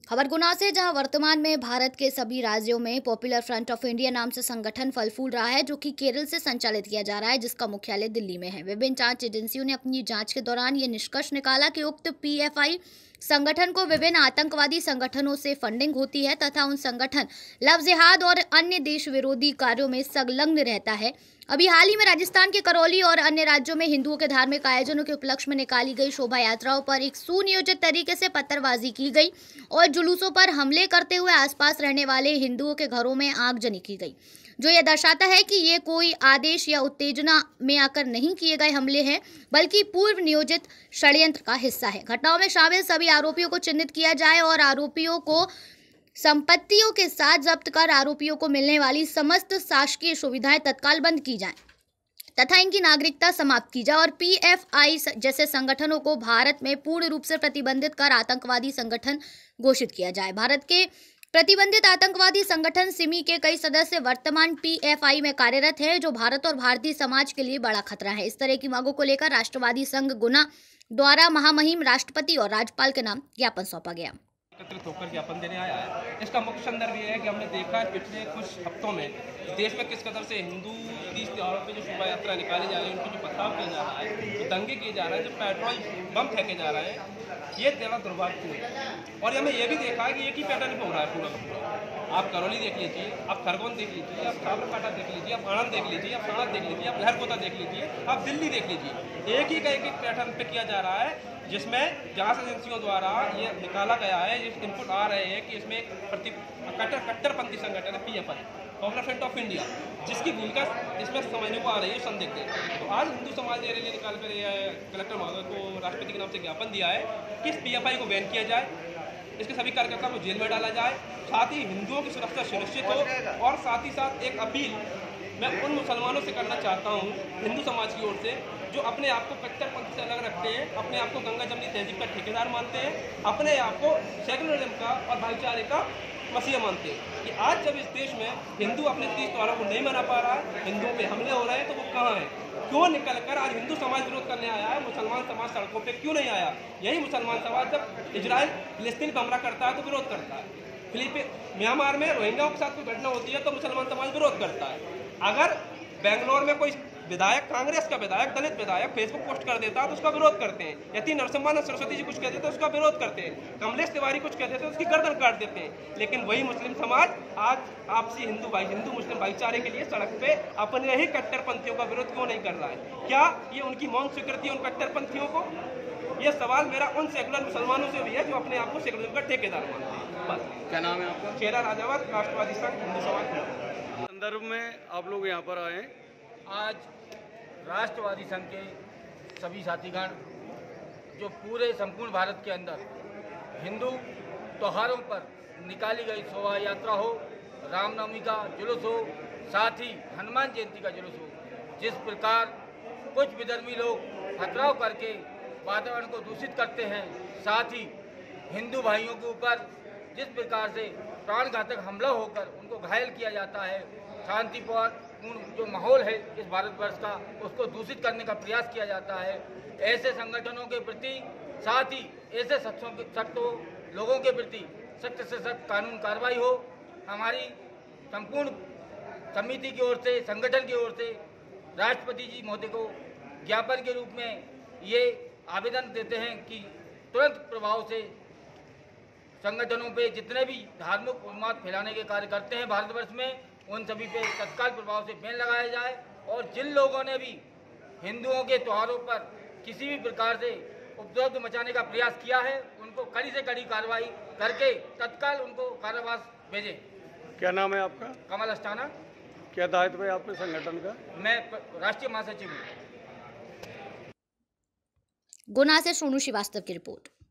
खबर गुना से, जहां वर्तमान में भारत के सभी राज्यों में पॉपुलर फ्रंट ऑफ इंडिया नाम से संगठन फल फूल रहा है, जो कि केरल से संचालित किया जा रहा है, जिसका मुख्यालय दिल्ली में है। विभिन्न जांच एजेंसियों ने अपनी जांच के दौरान ये निष्कर्ष निकाला कि उक्त पीएफआई संगठन को विभिन्न आतंकवादी संगठनों से फंडिंग होती है तथा उन संगठन लव जिहाद और अन्य देश विरोधी कार्यों में संलग्न रहता है। अभी हाल ही में राजस्थान के करौली और अन्य राज्यों में हिंदुओं के धार्मिक आयोजनों के उपलक्ष्य में निकाली गई शोभा यात्राओं पर एक सुनियोजित तरीके से पत्थरबाजी की गई और जुलूसों पर हमले करते हुए आसपास रहने वाले हिंदुओं के घरों में आगजनी की गई, जो यह दर्शाता है कि ये कोई आदेश या उत्तेजना में आकर नहीं किए गए हमले हैं, बल्कि पूर्व नियोजित षड्यंत्र का हिस्सा है। घटनाओं में शामिल सभी आरोपियों को चिन्हित किया जाए और आरोपियों को संपत्तियों के साथ जब्त कर आरोपियों को मिलने वाली समस्त शासकीय सुविधाएं तत्काल बंद की जाएं तथा इनकी नागरिकता समाप्त की जाए और पीएफआई जैसे संगठनों को भारत में पूर्ण रूप से प्रतिबंधित कर आतंकवादी संगठन घोषित किया जाए। भारत के प्रतिबंधित आतंकवादी संगठन सिमी के कई सदस्य वर्तमान पीएफआई में कार्यरत हैं, जो भारत और भारतीय समाज के लिए बड़ा खतरा है। इस तरह की मांगों को लेकर राष्ट्रवादी संघ गुना द्वारा महामहिम राष्ट्रपति और राज्यपाल के नाम ज्ञापन सौंपा गया। एकत्रित होकर ज्ञापन देने आया है। इसका मुख्य संदर्भ ये है कि हमने देखा है पिछले कुछ हफ्तों में देश में किस कदर से हिंदू तीज त्योहारों पे जो शोभा यात्रा निकाली जा रही है, उनको जो पथराव किया जा रहा है, जो दंगे किए जा रहे हैं, जो पेट्रोल बम फेंके जा रहे हैं, ये बड़ा दुर्भाग्यपूर्ण है। और हमें ये भी देखा है कि एक ही पैटर्न पे हो रहा है पूरा का पूरा। आप करौली देख लीजिए, आप खरगोन देख लीजिए, आप साबरकांठा देख लीजिए, आप आनंद देख लीजिए, आप साणंद देख लीजिए, आप लहरकोटा देख लीजिए, आप दिल्ली देख लीजिए। एक ही का एक पैटर्न पे किया जा रहा है, जिसमें जांच एजेंसियों द्वारा ये निकाला गया है, जिस इनपुट आ रहे हैं कि इसमें कट्टरपंथी संगठन है PFI, popular front of India, जिसकी भूमिका इसमें समझने को आ रही है संदिग्ध है। तो आज हिंदू समाज ने रैली निकाल कर कलेक्टर महोदय को राष्ट्रपति के नाम से ज्ञापन दिया है कि इस पीएफआई को बैन किया जाए, इसके सभी कार्यकर्ताओं को जेल में डाला जाए, साथ ही हिंदुओं की सुरक्षा सुनिश्चित हो। और साथ ही साथ एक अपील मैं उन मुसलमानों से करना चाहता हूँ हिंदू समाज की ओर से, जो अपने आप को कट्टरपंथी से अलग रखते हैं, अपने आप को गंगा जमनी तहजीब का ठेकेदार मानते हैं, अपने आप को सेकुलरिज्म का और भाईचारे का मसीहा मानते हैं, कि आज जब इस देश में हिंदू अपने तीज त्योहारों को नहीं मना पा रहा है, हिंदुओं पे हमले हो रहे हैं, तो वो कहाँ है? क्यों निकल कर आज हिंदू समाज विरोध करने आया है? मुसलमान समाज सड़कों पे क्यों नहीं आया? यही मुसलमान समाज जब इजराइल फिलिस्तीन पर हमला करता है तो विरोध करता है। म्यांमार में रोहिंग्याओं के साथ कोई घटना होती है तो मुसलमान समाज विरोध करता है। अगर बेंगलोर में कोई विधायक, कांग्रेस का विधायक, दलित विधायक फेसबुक पोस्ट कर देता है तो उसका विरोध करते हैं। यदि नरसिम्हा सरस्वती जी कुछ कह देते हैं उसका विरोध करते हैं। कमलेश तिवारी कुछ कह देते हैं उसकी गर्दन काट देते हैं। लेकिन वही मुस्लिम समाज आज आपसी हिंदू मुस्लिम भाईचारे के लिए सड़क पे अपने ही कट्टरपंथियों का विरोध क्यों नहीं कर रहा है? क्या ये उनकी मौन स्वीकृति है उन कट्टरपंथियों को? ये सवाल मेरा उन सेकुलर मुसलमानों से भी है जो अपने आप को सेकुलरिज्म का ठेकेदार मानते हैं। बस। क्या नाम है आपका? चेहरा राजावत, राष्ट्रवादी संघ हिंदू समाज। संदर्भ में आप लोग यहाँ पर आए। आज राष्ट्रवादी संघ के सभी साथीगण जो पूरे संपूर्ण भारत के अंदर हिंदू त्योहारों पर निकाली गई शोभा यात्रा हो, रामनवमी का जुलूस हो, साथ ही हनुमान जयंती का जुलूस हो, जिस प्रकार कुछ विधर्मी लोग पथराव करके वातावरण को दूषित करते हैं, साथ ही हिंदू भाइयों के ऊपर जिस प्रकार से प्राणघातक हमला होकर उनको घायल किया जाता है, शांतिपूर्ण जो माहौल है इस भारतवर्ष का, उसको दूषित करने का प्रयास किया जाता है। ऐसे संगठनों के प्रति, साथ ही ऐसे शख्सों लोगों के प्रति सख्त से सख्त कानून कार्रवाई हो। हमारी संपूर्ण समिति की ओर से, संगठन की ओर से राष्ट्रपति जी महोदय को ज्ञापन के रूप में ये आवेदन देते हैं कि तुरंत प्रभाव से संगठनों पे जितने भी धार्मिक उन्माद फैलाने के कार्य करते हैं भारतवर्ष में, उन सभी पे तत्काल प्रभाव से बैन लगाया जाए। और जिन लोगों ने भी हिंदुओं के त्योहारों पर किसी भी प्रकार से उपद्रव मचाने का प्रयास किया है, उनको कड़ी से कड़ी कार्रवाई करके तत्काल उनको कारावास भेजें। क्या नाम है आपका? कमल अस्थाना। क्या दायित्व है आपके संगठन का? मैं राष्ट्रीय महासचिव हूँ। गुना से सोनू श्रीवास्तव की रिपोर्ट।